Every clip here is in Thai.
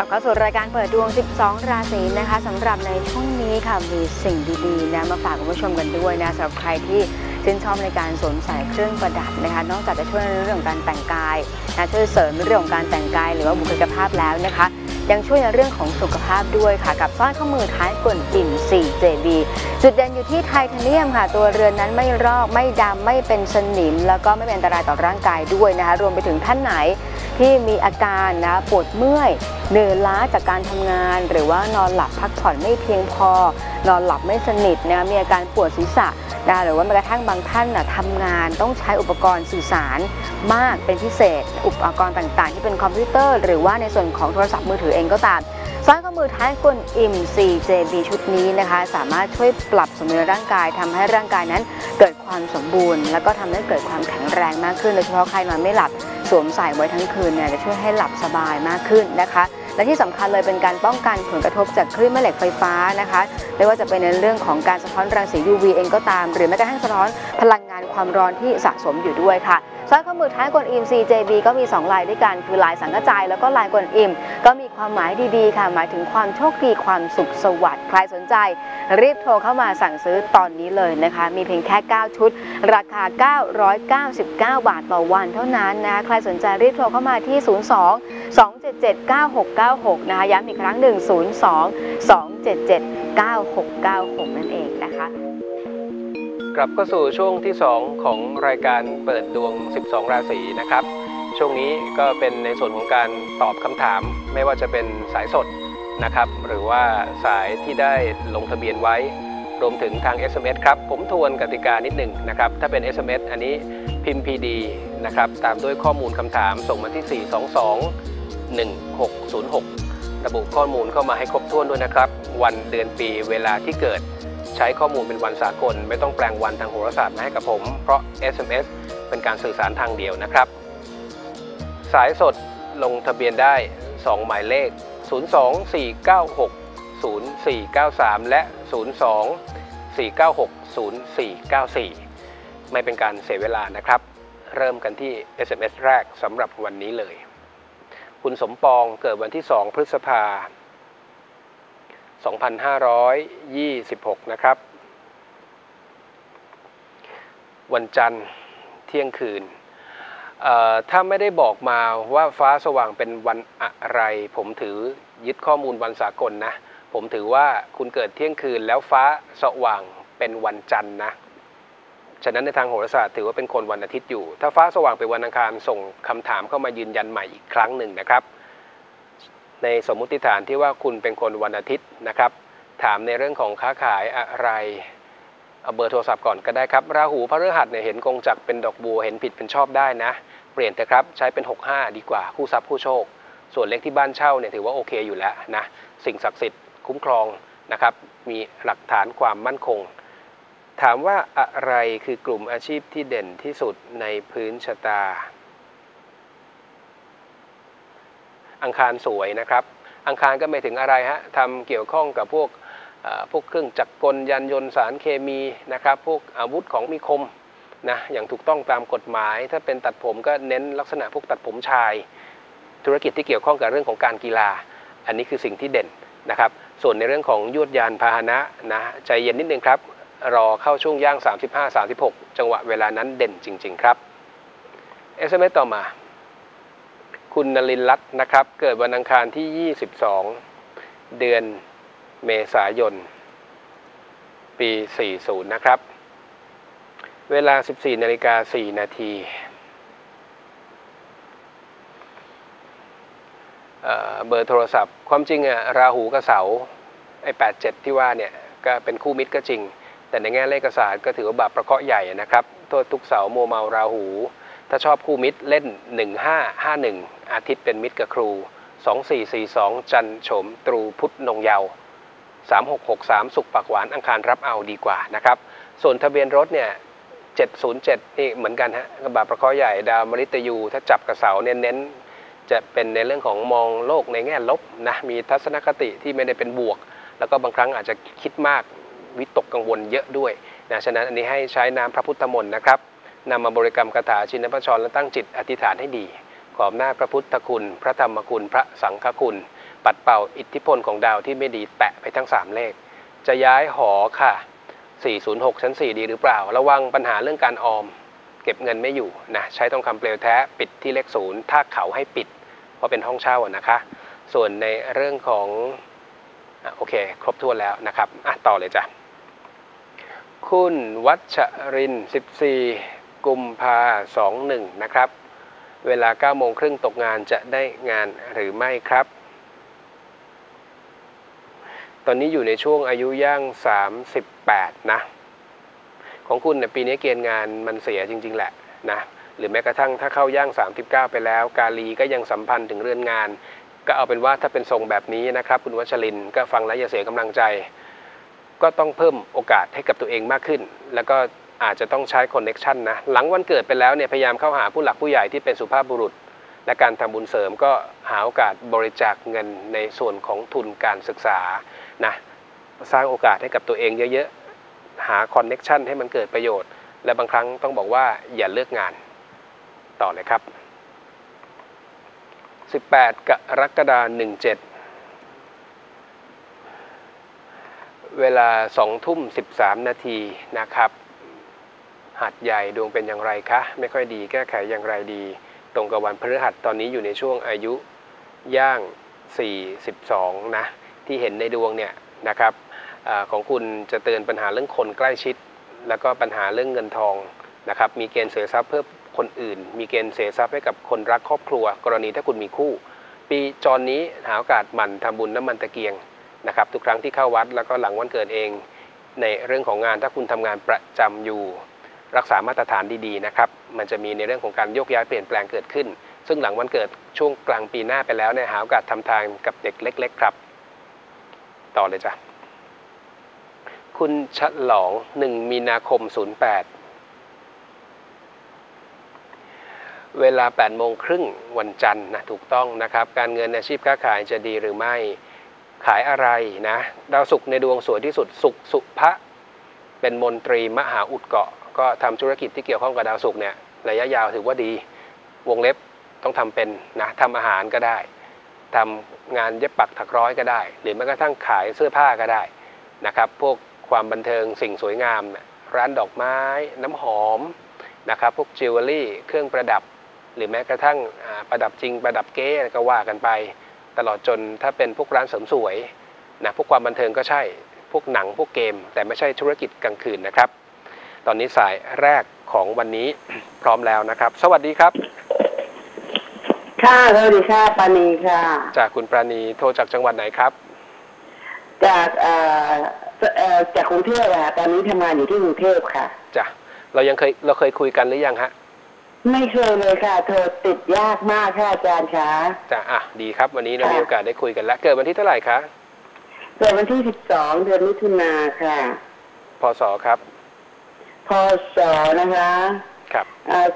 ลับเข้าสู่รายการเปิดดวง 12 ราศีนะคะสำหรับในช่วงนี้ค่ะมีสิ่งดีๆนะมาฝากคุณผู้ชมกันด้วยนะสำหรับใครที่ชื่นชอบในการสวมใส่เครื่องประดับนะคะนอกจากจะช่วยในเรื่องของการแต่งกายนะช่วยเสริมในเรื่องของการแต่งกายหรือว่าบุคลิกภาพแล้วนะคะยังช่วยในเรื่องของสุขภาพด้วยค่ะกับสร้อยข้อมือท้ายกลอิ่ม 4JB จุดเด่นอยู่ที่ไทเทเนียมค่ะตัวเรือนนั้นไม่รอกไม่ดำไม่เป็นสนิมแล้วก็ไม่เป็นอันตรายต่อร่างกายด้วยนะคะรวมไปถึงท่านไหนที่มีอาการนะปวดเมื่อยเหนื่อยล้าจากการทำงานหรือว่านอนหลับพักผ่อนไม่เพียงพอนอนหลับไม่สนิทนะมีอาการปวดศีรษะนะหรือว่าแม้กระทั่งบางท่านทำงานต้องใช้อุปกรณ์สื่อสารมากเป็นพิเศษอุปกรณ์ต่างๆที่เป็นคอมพิวเตอร์หรือว่าในส่วนของโทรศัพท์มือถือเองก็ตามสร้อยข้อมือท้ายกลอิ่ม 4JB ชุดนี้นะคะสามารถช่วยปรับสมดุลร่างกายทำให้ร่างกายนั้นเกิดความสมบูรณ์แล้วก็ทำให้เกิดความแข็งแรงมากขึ้นโดยเฉพาะใครนอนไม่หลับสวมใส่ไว้ทั้งคืนเนี่ยจะช่วยให้หลับสบายมากขึ้นนะคะและที่สำคัญเลยเป็นการป้องกันผลกระทบจากคลื่นแม่เหล็กไฟฟ้านะคะไม่ว่าจะเป็นในเรื่องของการสะท้อนรังสี UV เองก็ตามหรือแม้กระทั่งสะท้อนพลังงานความร้อนที่สะสมอยู่ด้วยค่ะสร้อยข้อมือท้ายกลอิ่ม 4JB ก็มี2ลายด้วยกันคือลายสังกจายแล้วก็ลายกลอิ่มก็มีความหมายดีๆค่ะหมายถึงความโชคดีความสุขสวัสดิ์ใครสนใจรีบโทรเข้ามาสั่งซื้อตอนนี้เลยนะคะมีเพียงแค่9ชุดราคา999 บาทต่อวันเท่านั้นนะใครสนใจรีบโทรเข้ามาที่02-277-9696นะคะย้ำอีกครั้ง02-277-9696นั่นเองนะคะกลับเข้าสู่ช่วงที่2ของรายการเปิดดวง12ราศีนะครับช่วงนี้ก็เป็นในส่วนของการตอบคำถามไม่ว่าจะเป็นสายสดนะครับหรือว่าสายที่ได้ลงทะเบียนไว้รวมถึงทาง SMS ครับผมทวนกติกานิดหนึ่งนะครับถ้าเป็น SMS อันนี้พิมพ์ PD นะครับตามด้วยข้อมูลคำถามส่งมาที่422-1606ระบุข้อมูลเข้ามาให้ครบถ้วนด้วยนะครับวันเดือนปีเวลาที่เกิดใช้ข้อมูลเป็นวันสากลไม่ต้องแปลงวันทางโหราศาสตร์มาให้กับผมเพราะ SMS เป็นการสื่อสารทางเดียวนะครับสายสดลงทะเบียนได้2หมายเลข02-496-0493และ02-496-0494ไม่เป็นการเสียเวลานะครับเริ่มกันที่ SMS แรกสำหรับวันนี้เลยคุณสมปองเกิดวันที่2พฤษภาคม2526นะครับวันจันทร์เที่ยงคืนถ้าไม่ได้บอกมาว่าฟ้าสว่างเป็นวันอะไรผมถือยึดข้อมูลวันสากลนะผมถือว่าคุณเกิดเที่ยงคืนแล้วฟ้าสว่างเป็นวันจันทร์นะฉะนั้นในทางโหราศาสตร์ถือว่าเป็นคนวันอาทิตย์อยู่ถ้าฟ้าสว่างเป็นวันอังคารส่งคำถามเข้ามายืนยันใหม่อีกครั้งหนึ่งนะครับในสมมุติฐานที่ว่าคุณเป็นคนวันอาทิตย์นะครับถามในเรื่องของค้าขายอะไรเอาเบอร์โทรศัพท์ก่อนก็ได้ครับราหูพฤหัสเนี่ยเห็นกงจักรเป็นดอกบัวเห็นผิดเป็นชอบได้นะเปลี่ยนเถอะครับใช้เป็น65ดีกว่าคู่ทรัพย์คู่โชคส่วนเลขที่บ้านเช่าเนี่ยถือว่าโอเคอยู่แล้วนะสิ่งศักดิ์สิทธิ์คุ้มครองนะครับมีหลักฐานความมั่นคงถามว่าอะไรคือกลุ่มอาชีพที่เด่นที่สุดในพื้นชะตาอังคารสวยนะครับอังคารก็ไม่ถึงอะไรฮะทำเกี่ยวข้องกับพวกเครื่องจักรกลยานยนต์สารเคมีนะครับพวกอาวุธของมีคมนะอย่างถูกต้องตามกฎหมายถ้าเป็นตัดผมก็เน้นลักษณะพวกตัดผมชายธุรกิจที่เกี่ยวข้องกับเรื่องของการกีฬาอันนี้คือสิ่งที่เด่นนะครับส่วนในเรื่องของยวดยานพาหนะนะใจเย็นนิดนึงครับรอเข้าช่วงย่าง35-36จังหวะเวลานั้นเด่นจริงๆครับ SMS ต่อมาคุณนลินรัตน์นะครับเกิดวันอังคารที่22เดือนเมษายนปี40นะครับเวลา 14:04 นาทีเบอร์โทรศัพท์ความจริงราหูกับเสาไอ้87ที่ว่าเนี่ยก็เป็นคู่มิตรก็จริงแต่ในแง่เลขศาสตร์ก็ถือว่าบาปประเคราะห์ใหญ่นะครับโทษทุกเสามัวเมาราหูถ้าชอบคู่มิตรเล่น1551อาทิตย์เป็นมิตรกับครู2442จันทร์โฉมตรูพุธนงเยาว์3663ศุกร์ปากหวานอังคารรับเอาดีกว่านะครับส่วนทะเบียนรถเนี่ย707นี่เหมือนกันฮะบาปประเคราะห์ใหญ่ดาวมฤตยูถ้าจับกับเสาเน้นจะเป็นในเรื่องของมองโลกในแง่ลบนะมีทัศนคติที่ไม่ได้เป็นบวกแล้วก็บางครั้งอาจจะคิดมากวิตกกังวลเยอะด้วยนะฉะนั้นอันนี้ให้ใช้น้ำพระพุทธมนต์นะครับนำมาบริกรรมคาถาชินบัญชรและตั้งจิตอธิษฐานให้ดีขออำนาจพระพุทธคุณพระธรรมคุณพระสังฆคุณปัดเป่าอิทธิพลของดาวที่ไม่ดีแตะไปทั้ง3เลขจะย้ายหอค่ะ406ชั้น4ดีหรือเปล่าระวังปัญหาเรื่องการออมเก็บเงินไม่อยู่นะใช้ทองคำเปลวแท้ปิดที่เลข0ถ้าเขาให้ปิดเพราะเป็นห้องเช่านะคะส่วนในเรื่องของโอเคครบถ้วนแล้วนะครับต่อเลยจ้ะคุณวัชรินทร์14กุมภา21นะครับเวลา 9:30 ตกงานจะได้งานหรือไม่ครับตอนนี้อยู่ในช่วงอายุย่าง38นะของคุณเนี่ยปีนี้เกณฑ์งานมันเสียจริงๆแหละนะหรือแม้กระทั่งถ้าเข้าย่าง39ไปแล้วกาลีก็ยังสัมพันธ์ถึงเรือนงานก็เอาเป็นว่าถ้าเป็นทรงแบบนี้นะครับคุณวัชรินทร์ก็ฟังแล้วอย่าเสียกำลังใจก็ต้องเพิ่มโอกาสให้กับตัวเองมากขึ้นแล้วก็อาจจะต้องใช้คอนเน็กชันนะหลังวันเกิดไปแล้วเนี่ยพยายามเข้าหาผู้หลักผู้ใหญ่ที่เป็นสุภาพบุรุษและการทำบุญเสริมก็หาโอกาสบริจาคเงินในส่วนของทุนการศึกษานะสร้างโอกาสให้กับตัวเองเยอะๆหาคอนเน็กชันให้มันเกิดประโยชน์และบางครั้งต้องบอกว่าอย่าเลือกงานต่อเลยครับ18 กรกฎาคม 17เวลา 20:13 นาทีนะครับหัดใหญ่ดวงเป็นอย่างไรคะไม่ค่อยดีแก้ไขอย่างไรดีตรงกับวันพฤหัสตอนนี้อยู่ในช่วงอายุย่าง42นะที่เห็นในดวงเนี่ยนะครับของคุณจะเตือนปัญหาเรื่องคนใกล้ชิดแล้วก็ปัญหาเรื่องเงินทองนะครับมีเกณฑ์เสียทรัพย์เพื่อคนอื่นมีเกณฑ์เสียทรัพย์ให้กับคนรักครอบครัวกรณีถ้าคุณมีคู่ปีจรนี้หาโอกาสหมั่นทำบุญน้ำมันตะเกียงนะครับทุกครั้งที่เข้าวัดแล้วก็หลังวันเกิดเองในเรื่องของงานถ้าคุณทำงานประจำอยู่รักษามาตรฐานดีๆนะครับมันจะมีในเรื่องของการโยกย้ายเปลี่ยนแปลงเกิดขึ้นซึ่งหลังวันเกิดช่วงกลางปีหน้าไปแล้วเนี่ยหาโอกาสทำทานกับเด็กเล็กๆครับต่อเลยจ้ะคุณฉลอง1 มีนาคม 08เวลา 8:30 วันจันทร์นะถูกต้องนะครับการเงินอาชีพค้าขายจะดีหรือไม่ขายอะไรนะดาวศุกร์ในดวงสวยที่สุดศุกร์สุภะเป็นมนตรีมหาอุดเกาะก็ทำธุรกิจที่เกี่ยวข้องกับดาวศุกร์เนี่ยระยะยาวถือว่าดีวงเล็บต้องทำเป็นนะทำอาหารก็ได้ทำงานเย็บปักถักร้อยก็ได้หรือแม้กระทั่งขายเสื้อผ้าก็ได้นะครับพวกความบันเทิงสิ่งสวยงามร้านดอกไม้น้ำหอมนะครับพวกจิวเวลรี่เครื่องประดับหรือแม้กระทั่งประดับจริงประดับเก๊ก็ว่ากันไปตลอดจนถ้าเป็นพวกร้านเสริมสวยนะพวกความบันเทิงก็ใช่พวกหนังพวกเกมแต่ไม่ใช่ธุรกิจกลางคืนนะครับตอนนี้สายแรกของวันนี้พร้อมแล้วนะครับสวัสดีครับค่ะสวัสดีค่ะปานีค่ะจากคุณปราณีโทรจากจังหวัดไหนครับจากกรุงเทพค่ะตอนนี้ทำงานอยู่ที่กรุงเทพค่ะจ้ะเราเคยคุยกันหรือยังฮะไม่เคยเลยค่ะโทรติดยากมากค่ะอาจารย์คะจ้ะดีครับวันนี้เรามีโอกาสได้คุยกันแล้วเกิดวันที่เท่าไหร่คะเกิดวันที่12 เดือนมิถุนาค่ะพศครับพศนะคะครับ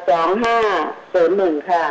2501ค่ะ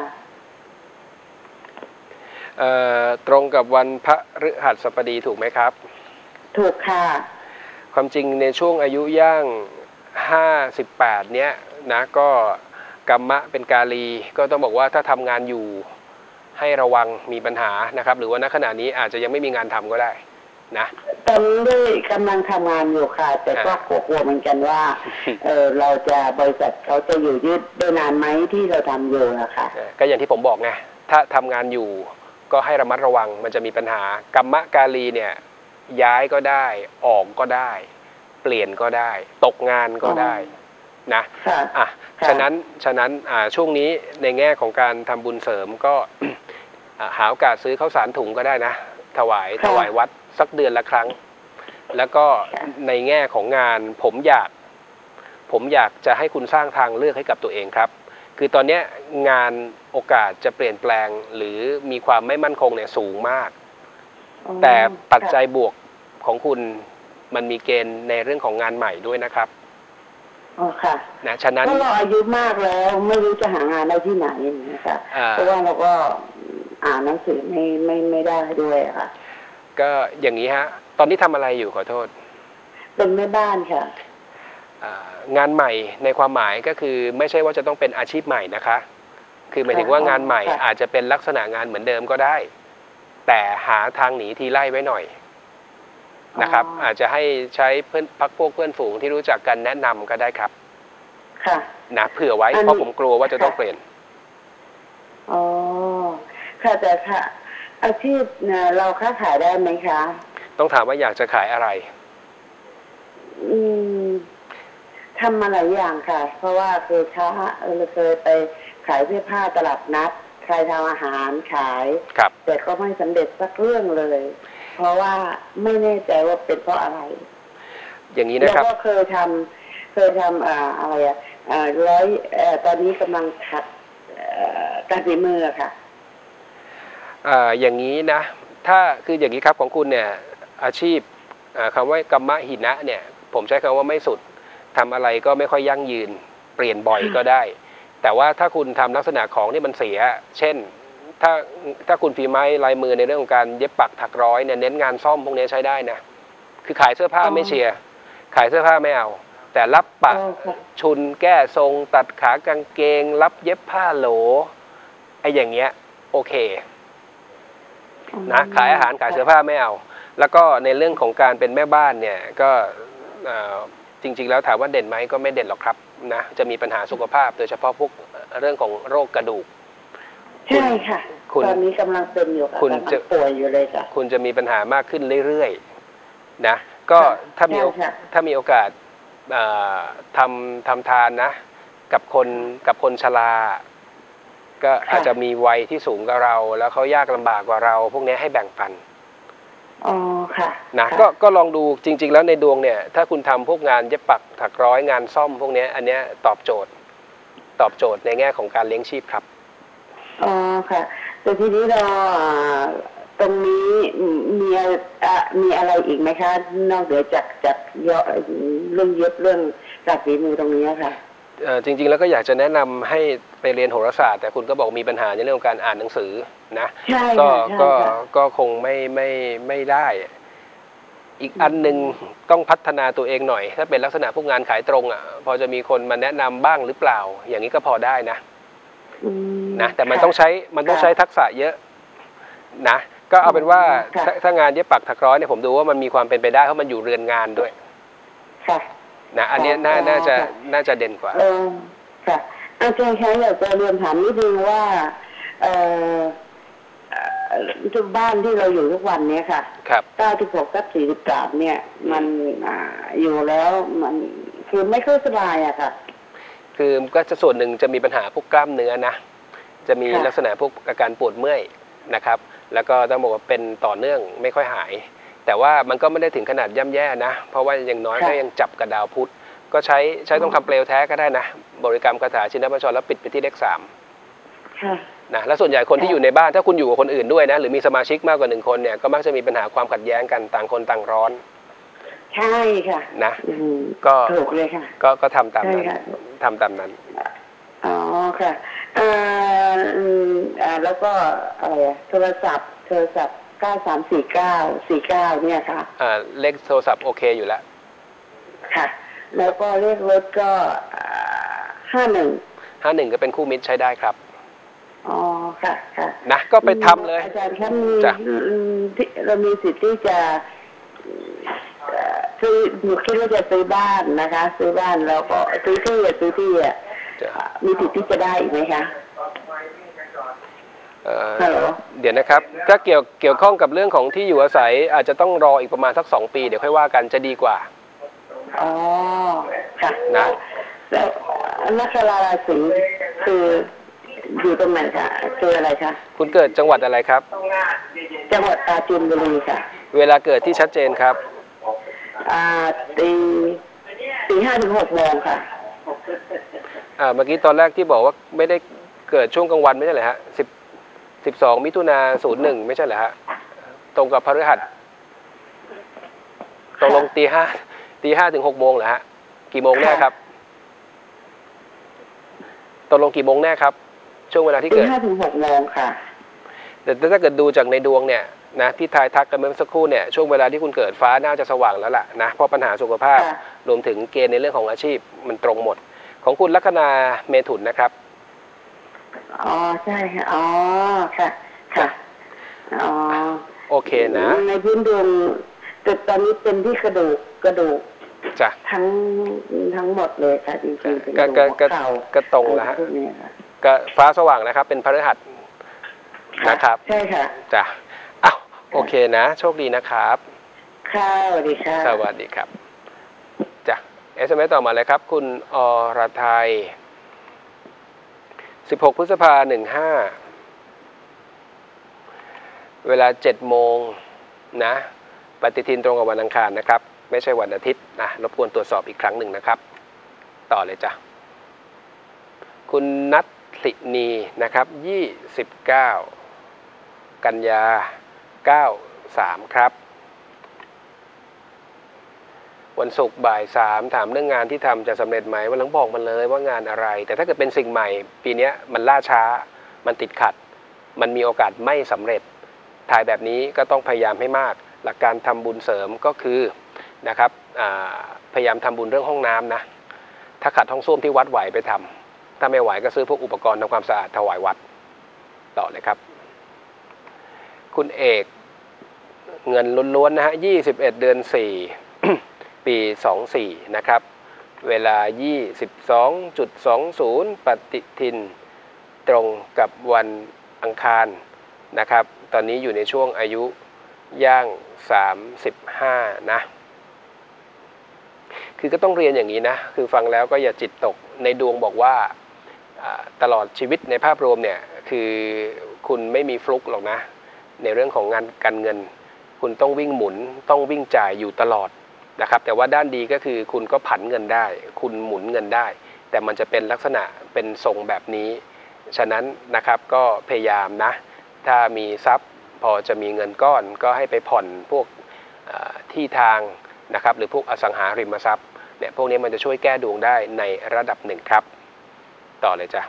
ตรงกับวันพฤหัสบดีถูกไหมครับถูกค่ะความจริงในช่วงอายุย่าง58เนี้ยนะก็กัมมะเป็นกาลีก็ต้องบอกว่าถ้าทำงานอยู่ให้ระวังมีปัญหานะครับหรือว่าณขณะนี้อาจจะยังไม่มีงานทำก็ได้นะตอนนี้กำลังทำงานอยู่ค่ะแต่ก็กลัวเหมือนกันว่าเราจะบริษัทเขาจะอยู่ยืดได้นานไหมที่เราทำอยู่นะคะก็อย่างที่ผมบอกไงถ้าทำงานอยู่ก็ให้ระมัดระวังมันจะมีปัญหากัมมะกาลีเนี่ยย้ายก็ได้ออกก็ได้เปลี่ยนก็ได้ตกงานก็ได้นะฉะนั้นช่วงนี้ในแง่ของการทำบุญเสริมก็ หาโอกาสซื้อข้าวสารถุงก็ได้นะถวายวัดสักเดือนละครั้งแล้วก็ในแง่ของงานผมอยากจะให้คุณสร้างทางเลือกให้กับตัวเองครับคือตอนนี้งานโอกาสจะเปลี่ยนแปลงหรือมีความไม่มั่นคงเนี่ยสูงมากแต่ปัจจัยบวกของคุณมันมีเกณฑ์ในเรื่องของงานใหม่ด้วยนะครับอ๋อค่ะนะฉะนั้นเราอายุมากแล้วไม่รู้จะหางานได้ที่ไหนนะคะเพราะว่าเราก็อ่านหนังสือไม่ได้ด้วยค่ะก็อย่างนี้ฮะตอนนี้ทำอะไรอยู่ขอโทษเป็นแม่บ้านค่ะงานใหม่ในความหมายก็คือไม่ใช่ว่าจะต้องเป็นอาชีพใหม่นะคะคือหมายถึงว่างานใหม่อาจจะเป็นลักษณะงานเหมือนเดิมก็ได้แต่หาทางหนีทีไล่ไว้หน่อยนะครับอาจจะให้ใช้เพื่อนพักพวกเพื่อนฝูงที่รู้จักกันแนะนำก็ได้ครับค่ะนะเผื่อไว้เพราะผมกลัวว่าจะต้องเปลี่ยนอ๋อค่ะแต่ค่ะอาชีพเราค้าขายได้ไหมคะต้องถามว่าอยากจะขายอะไรทำมาหลายอย่างค่ะเพราะว่าเคยไปขายเสื้อผ้าตลาดนัดใครทำอาหารขายแต่ก็ไม่สำเร็จสักเรื่องเลยเพราะว่าไม่แน่ใจว่าเป็นเพราะอะไรอย่างนี้นะครับแล้วก็เคยทำอะไรตอนนี้กำลังขัดการฝีมือค่ะอย่างนี้นะถ้าคืออย่างนี้ครับของคุณเนี่ยอาชีพคำว่ากรรมะหินะเนี่ยผมใช้คำว่าไม่สุดทำอะไรก็ไม่ค่อยยั่งยืนเปลี่ยนบ่อยก็ได้แต่ว่าถ้าคุณทำลักษณะของที่มันเสียเช่นถ้าคุณฝีไม้ลายมือในเรื่องของการเย็บปักถักร้อยเนี่ยเน้นงานซ่อมพวกนี้ใช้ได้นะคือขายเสื้อผ้าไม่เชียร์ขายเสื้อผ้าไม่เอาแต่รับปักชุนแก้ทรงตัดขากางเกงรับเย็บผ้าโหลไอ้อย่างเงี้ยโอเคนะขายอาหารขายเสื้อผ้าไม่เอาแล้วก็ในเรื่องของการเป็นแม่บ้านเนี่ยก็จริงๆแล้วถามว่าเด่นไหมก็ไม่เด่นหรอกครับนะจะมีปัญหาสุขภาพโดยเฉพาะพวกเรื่องของโรคกระดูกใช่ค่ะตอนนี้กำลังเป็นอยู่ค่ะคุณจะป่วยอยู่เลยค่ะคุณจะมีปัญหามากขึ้นเรื่อยๆนะก็ถ้ามีโอกาสทำทานนะกับคนชราก็อาจจะมีวัยที่สูงกว่าเราแล้วเขายากลำบากกว่าเราพวกนี้ให้แบ่งปันอ๋อค่ะนะก็ลองดูจริงๆแล้วในดวงเนี่ยถ้าคุณทำพวกงานเย็บปักถักร้อยงานซ่อมพวกนี้อันนี้ตอบโจทย์ในแง่ของการเลี้ยงชีพครับอ๋อค่ะแต่ทีนี้เราตรงนี้มีอะไรอีกไหมคะนอกเหนือจากเรื่องเย็บเรื่องการฝีมือตรงนี้ค่ะจริงๆแล้วก็อยากจะแนะนำให้ไปเรียนโหราศาสตร์แต่คุณก็บอกมีปัญหาในเรื่องของการอ่านหนังสือนะก็คงไม่ได้อีกอันหนึ่งต้องพัฒนาตัวเองหน่อยถ้าเป็นลักษณะพวกงานขายตรงพอจะมีคนมาแนะนำบ้างหรือเปล่าอย่างนี้ก็พอได้นะแต่มันต้องใช้ทักษะเยอะนะก็เอาเป็นว่าถ้างานเย็บปักถักร้อยเนี่ยผมดูว่ามันมีความเป็นไปได้เพราะมันอยู่เรือนงานด้วยนะอันนี้น่าจะเด่นกว่าค่ะอาจารย์คะอยากจะเรียนถามนิดนึงว่าบ้านที่เราอยู่ทุกวันนี้ค่ะ96 กับ 43เนี่ยมันอยู่แล้วมันคือไม่ค่อยสบายอะค่ะคือก็จะส่วนหนึ่งจะมีปัญหาพวกกล้ามเนื้อนะจะมีลักษณะพวกอาการปวดเมื่อยนะครับแล้วก็ต้องบอกว่าเป็นต่อเนื่องไม่ค่อยหายแต่ว่ามันก็ไม่ได้ถึงขนาดย่ำแย่นะเพราะว่าอย่างน้อยก็ยังจับกระดาวพุธก็ใช้ต้องทำเปลวแท้ก็ได้นะบริกรรมคาถาชินบัญชรแล้วปิดไปที่เลข 3นะแล้วส่วนใหญ่คนที่อยู่ในบ้านถ้าคุณอยู่กับคนอื่นด้วยนะหรือมีสมาชิกมากกว่า1 คนเนี่ยก็มักจะมีปัญหาความขัดแย้งกันต่างคนต่างร้อนใช่ค่ะนะก็ถูกเลยค่ะก็ทำตามนั้นอ๋อค่ะแล้วก็อะไรโทรศัพท์934949เนี่ยค่ะเลขโทรศัพท์โอเคอยู่แล้วค่ะแล้วก็เลขรถก็51 ก็เป็นคู่มิตรใช้ได้ครับอ๋อค่ะนะก็ไปทำเลยอาจารย์ครับเรามีสิทธิ์ที่จะซื้อหนูคิดว่าจะซื้อบ้านนะคะซื้อบ้านแล้วก็ซื้อที่มีสิทธิ์ที่จะได้อีกไหมคะเดี๋ยวนะครับถ้าเกี่ยวข้องกับเรื่องของที่อยู่อาศัยอาจจะต้องรออีกประมาณสัก2 ปีเดี๋ยวค่อยว่ากันจะดีกว่าอ๋อค่ะนะแล้วลัคนาราศีคืออยู่ตรงไหนคะคืออะไรคะคุณเกิดจังหวัดอะไรครับจังหวัดปราจีนบุรีค่ะเวลาเกิดที่ชัดเจนครับตี 5 ถึง 6 โมงค่ะเมื่อกี้ตอนแรกที่บอกว่าไม่ได้เกิดช่วงกลางวันไม่ใช่เหรอฮะ12 มิถุนา01ไม่ใช่เหรอฮะตรงกับพฤหัสตกลงตี 5 ถึง 6 โมงเหรอฮะกี่โมงแน่ครับตกลงกี่โมงแน่ครับช่วงเวลาที่เกิดตี 5 ถึง 6 โมงค่ะแต่ถ้าเกิดดูจากในดวงเนี่ยนะที่ทายทักกันเมื่อสักครู่เนี่ยช่วงเวลาที่คุณเกิดฟ้าน่าจะสว่างแล้วล่ะนะเพราะปัญหาสุขภาพรวมถึงเกณฑ์ในเรื่องของอาชีพมันตรงหมดของคุณลัคนาเมถุนนะครับอ๋อใช่ค่ะอ๋อค่ะอ๋อโอเคนะในพื้นดวงแต่ตอนนี้เป็นที่กระดูกจ้ะทั้งหมดเลยค่ะจริงๆเป็นก็ตรงแล้วฮะก็ฟ้าสว่างนะครับเป็นพฤหัสนะครับใช่ค่ะจ้ะอ้าวโอเคนะโชคดีนะครับค่ะสวัสดีค่ะสวัสดีครับจ้ะ SMS ต่อมาเลยครับคุณอรทัย16 พฤษภาคม 15เวลา 7 โมงนะปฏิทินตรงกับวันอังคารนะครับไม่ใช่วันอาทิตย์นะรบกวนตรวจสอบอีกครั้งหนึ่งนะครับต่อเลยจ้ะคุณนัทลินีนะครับ29 กันยา 93ครับวันศุกร์บ่าย 3ถามเรื่องงานที่ทำจะสำเร็จไหมวันหลังบอกมันเลยว่างานอะไรแต่ถ้าเกิดเป็นสิ่งใหม่ปีนี้มันล่าช้ามันติดขัดมันมีโอกาสไม่สำเร็จถ่ายแบบนี้ก็ต้องพยายามให้มากหลักการทำบุญเสริมก็คือนะครับพยายามทำบุญเรื่องห้องน้ำนะถ้าขัดห้องส้วมที่วัดไหวไปทำถ้าไม่ไหวก็ซื้อพวกอุปกรณ์ทำความสะอาดถวายวัดต่อเลยครับคุณเอกเงินล้วนๆนะฮะ21 เดือน 4 ปี 24นะครับเวลา 22.20 ปฏิทินตรงกับวันอังคารนะครับตอนนี้อยู่ในช่วงอายุย่าง35นะคือก็ต้องเรียนอย่างนี้นะคือฟังแล้วก็อย่าจิตตกในดวงบอกว่าตลอดชีวิตในภาพรวมเนี่ยคือคุณไม่มีฟลุกหรอกนะในเรื่องของงานการเงินคุณต้องวิ่งหมุนต้องวิ่งจ่ายอยู่ตลอดนะครับแต่ว่าด้านดีก็คือคุณก็ผันเงินได้คุณหมุนเงินได้แต่มันจะเป็นลักษณะเป็นทรงแบบนี้ฉะนั้นนะครับก็พยายามนะถ้ามีทรัพย์พอจะมีเงินก้อนก็ให้ไปผ่อนพวกที่ทางนะครับหรือพวกอสังหาริมทรัพย์เนี่ยพวกนี้มันจะช่วยแก้ดวงได้ในระดับหนึ่งครับต่อเลยจ้ะ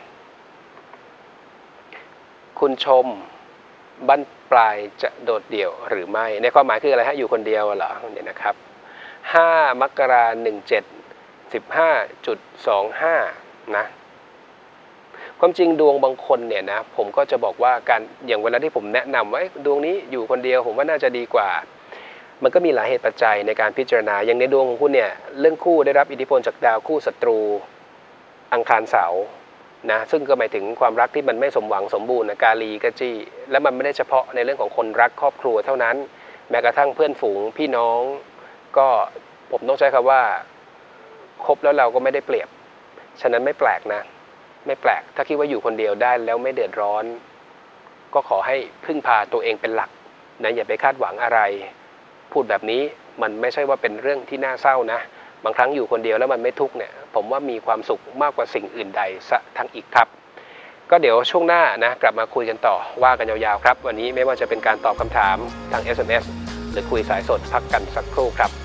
คุณชมบั้นปลายจะโดดเดี่ยวหรือไม่ในความหมายคืออะไรฮะอยู่คนเดียวเหรอเนี่ยนะครับ5 มกราคม 17 15.25 นะความจริงดวงบางคนเนี่ยนะผมก็จะบอกว่าการอย่างเวลาที่ผมแนะนำว่าดวงนี้อยู่คนเดียวผมว่าน่าจะดีกว่ามันก็มีหลายเหตุปัจจัยในการพิจารณาอย่างในดวงของคุณเนี่ยเรื่องคู่ได้รับอิทธิพลจากดาวคู่ศัตรูอังคารเสาร์นะซึ่งก็หมายถึงความรักที่มันไม่สมหวังสมบูรณ์นะกาลีกะจี้และมันไม่ได้เฉพาะในเรื่องของคนรักครอบครัวเท่านั้นแม้กระทั่งเพื่อนฝูงพี่น้องก็ผมต้องใช้คำว่าคบแล้วเราก็ไม่ได้เปรียบฉะนั้นไม่แปลกนะไม่แปลกถ้าคิดว่าอยู่คนเดียวได้แล้วไม่เดือดร้อนก็ขอให้พึ่งพาตัวเองเป็นหลักนะอย่าไปคาดหวังอะไรพูดแบบนี้มันไม่ใช่ว่าเป็นเรื่องที่น่าเศร้านะบางครั้งอยู่คนเดียวแล้วมันไม่ทุกข์เนี่ยผมว่ามีความสุขมากกว่าสิ่งอื่นใดซะทั้งอีกครับก็เดี๋ยวช่วงหน้านะกลับมาคุยกันต่อว่ากันยาวๆครับวันนี้ไม่ว่าจะเป็นการตอบคำถามทาง SMS หรือคุยสายสดพักกันสักครู่ครับ